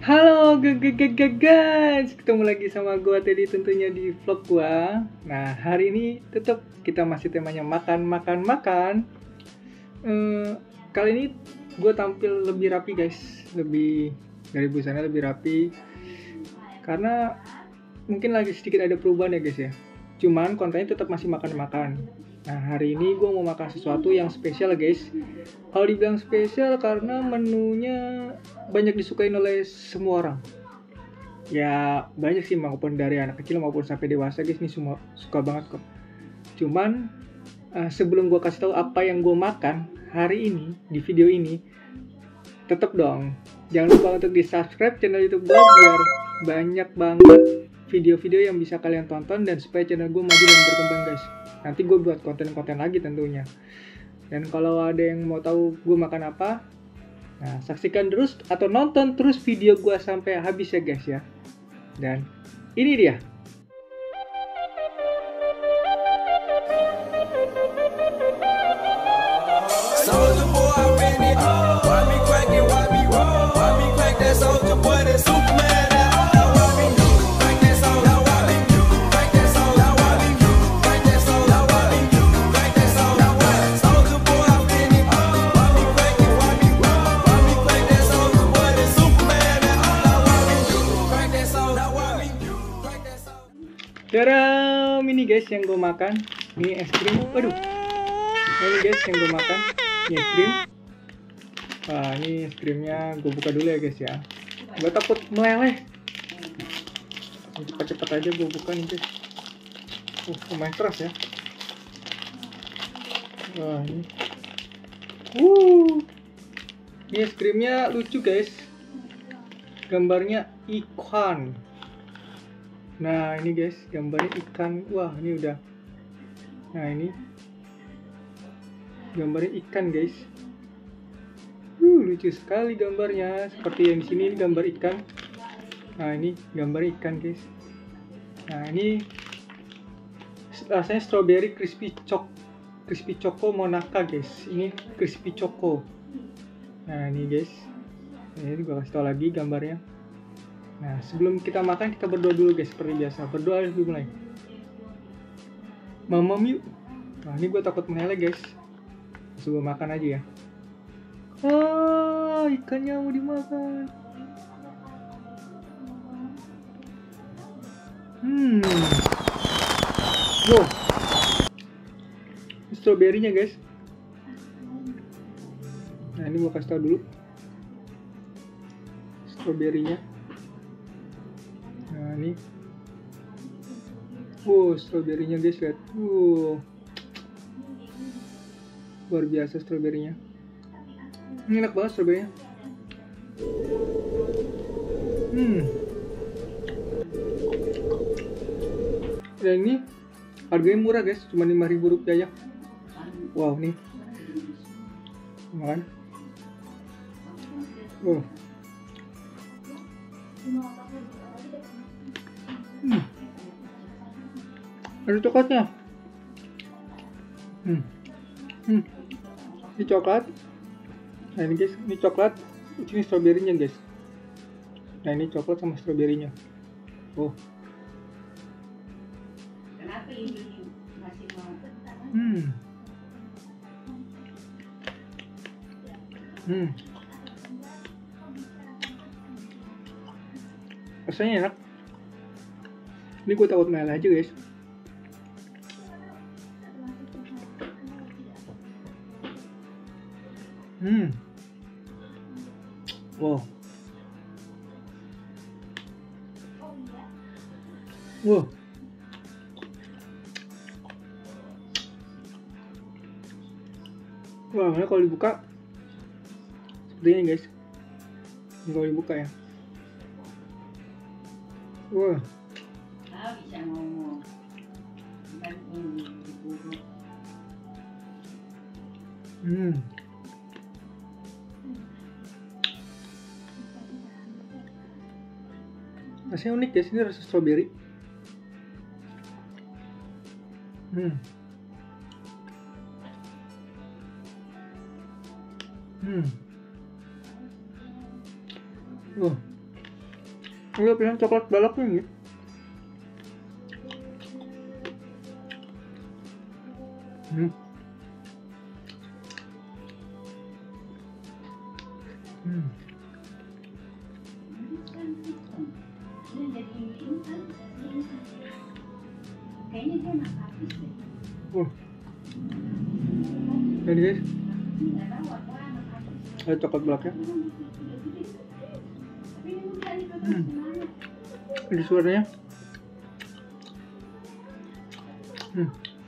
Halo guys, ketemu lagi sama gua Teddy tentunya di vlog gua. Nah, hari ini tetap kita masih temanya makan. Kali ini gua tampil lebih rapi guys, lebih dari busana lebih rapi. Karena mungkin lagi sedikit ada perubahan ya guys ya. Cuman kontennya tetap masih makan. Nah, hari ini gue mau makan sesuatu yang spesial guys. Kalau dibilang spesial karena menunya banyak disukain oleh semua orang. Ya banyak sih, maupun dari anak kecil maupun sampai dewasa guys, ini semua suka banget kok. Cuman sebelum gue kasih tahu apa yang gue makan hari ini di video ini, tetap dong jangan lupa untuk di subscribe channel YouTube gue biar banyak banget video-video yang bisa kalian tonton dan supaya channel gue maju dan berkembang guys. Nanti gue buat konten-konten lagi tentunya. Dan kalau ada yang mau tahu gue makan apa, nah saksikan terus atau nonton terus video gue sampai habis ya guys ya. Dan ini dia. Garam ini guys yang gue makan. Ini es krim. Waduh. Nah, ini guys yang gue makan. Ini es krim. Wah, ini es krimnya gue buka dulu ya guys ya. Gue takut meleleh. Cepat-cepat aja gue buka nih guys. Lumayan keras ya. Wah, ini. Ini es krimnya lucu guys. Gambarnya ikan. Nah ini guys gambarnya ikan. Wah ini udah. Nah ini gambarnya ikan guys. Lucu sekali gambarnya. Seperti yang di sini ini gambar ikan. Nah ini gambar ikan guys. Nah ini rasanya strawberry crispy choco monaka guys. Ini crispy choco. Nah ini guys. Ini gue kasih tau lagi gambarnya. Nah, sebelum kita makan, kita berdoa dulu guys, seperti biasa. Berdoa harus dimulai. Mamam yuk. Nah, ini gue takut meleleh guys. Langsung gue makan aja ya. Ikannya mau dimakan. Wow. Strawberry-nya guys. Nah, ini gue kasih tau dulu. Strawberry-nya. Nah ini, stroberinya guys, lihat, luar biasa stroberinya. Ini enak banget stroberinya. Dan ini harganya murah guys, cuma 5.000 rupiah ya. Wow nih, makan. Ada coklatnya. Ini coklat. Nah ini guys, ini coklat. Ini stroberinya guys. Nah ini coklat sama stroberinya. Kenapa ini masih mau? Rasanya enak. Ini gue takut meleleh aja guys. Wow. Wah, ini kalau dibuka seperti ini guys. Ini kalau dibuka ya. Wah. Bisa ngomong. Bukan ini diburu. Rasanya unik guys, ini rasa strawberry. Lu bilang coklat baloknya gitu. Hmm. Hmm. Kayaknya dia anak artis deh. Jadi guys, Nggak tahu apa anak artis. ada coklat baloknya. Tapi ini udah nih Hmm. kemana? Ini suaranya. Hmm.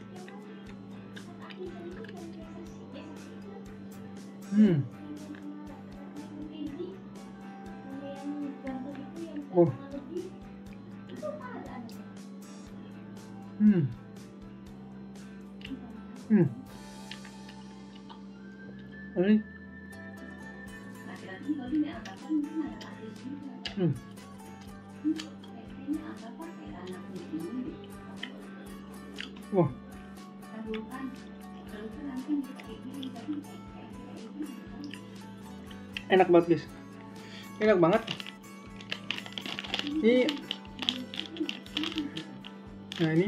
Hmm. Oh. Hmm. Hmm. Ini. Laki-laki kalau ini angkatan mungkin anak artis juga. Hmm. Kayaknya angkatan kayak anak ini. Wah. Kan nanti kayak gini tapi kayak gini. Enak banget guys. Enak banget. Ini. Nah ini.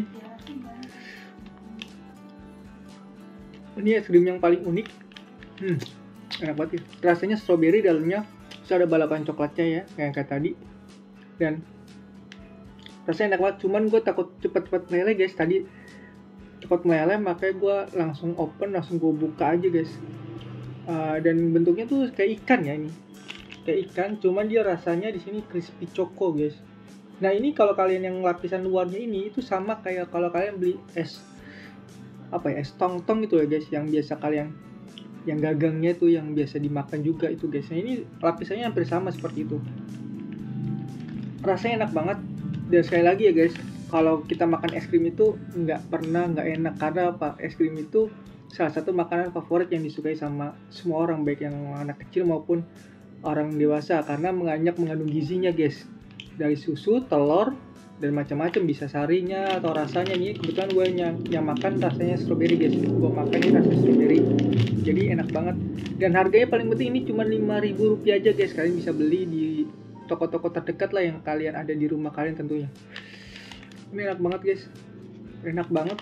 Ini es krim yang paling unik. Enak banget ya. Rasanya strawberry, dalamnya terus ada balapan coklatnya ya, kayak tadi. Dan rasanya enak banget. Cuman gue takut cepet-cepet meleleh guys. Tadi cepet meleleh, makanya gue langsung open, langsung gue buka aja guys. Dan bentuknya tuh kayak ikan ya ini. Kayak ikan, cuman dia rasanya di sini crispy choco guys. Nah ini kalau kalian yang lapisan luarnya ini itu sama kayak kalau kalian beli es es tong-tong gitu ya guys, yang biasa kalian yang gagangnya tuh yang biasa dimakan juga itu guys. Nah ini lapisannya hampir sama seperti itu. Rasanya enak banget. Dan sekali lagi ya guys, kalau kita makan es krim itu nggak enak karena apa? Es krim itu salah satu makanan favorit yang disukai sama semua orang, baik yang anak kecil maupun orang dewasa, karena mengandung gizinya guys. Dari susu, telur, dan macam-macam, bisa sarinya atau rasanya. Nih kebetulan gue yang makan rasanya strawberry guys. Gue makan ini rasa strawberry, jadi enak banget. Dan harganya paling penting ini cuma Rp5.000 aja guys. Kalian bisa beli di toko-toko terdekat lah yang kalian ada di rumah kalian tentunya. Ini enak banget guys, enak banget.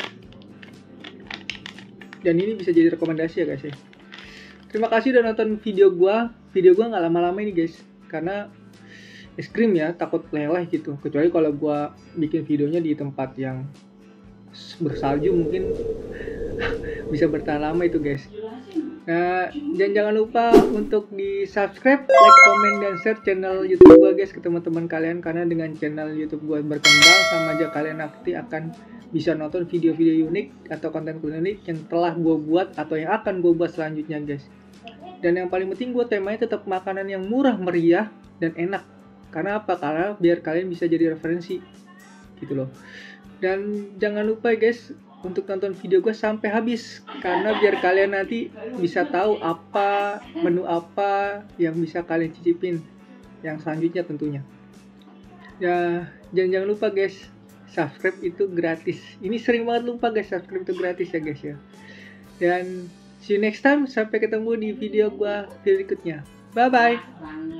Dan ini bisa jadi rekomendasi ya guys ya. Terima kasih udah nonton video gue nggak lama-lama ini guys, karena es krim ya takut leleh gitu, kecuali kalau gua bikin videonya di tempat yang bersalju mungkin bisa bertahan lama itu guys. Nah, jangan lupa untuk di subscribe, like, comment, dan share channel YouTube gua guys ke teman-teman kalian, karena dengan channel YouTube gua berkembang sama aja kalian nanti akan bisa nonton video-video unik atau konten unik yang telah gua buat atau yang akan gua buat selanjutnya guys. Dan yang paling penting gua temanya tetap makanan yang murah meriah dan enak. Karena apa? Karena biar kalian bisa jadi referensi gitu loh. Dan jangan lupa guys untuk nonton video gue sampai habis, karena biar kalian nanti bisa tahu apa menu apa yang bisa kalian cicipin yang selanjutnya tentunya. Ya, jangan lupa guys, subscribe itu gratis. Ini sering banget lupa guys, subscribe itu gratis ya guys ya. Dan see you next time, sampai ketemu di video gue berikutnya. Bye bye.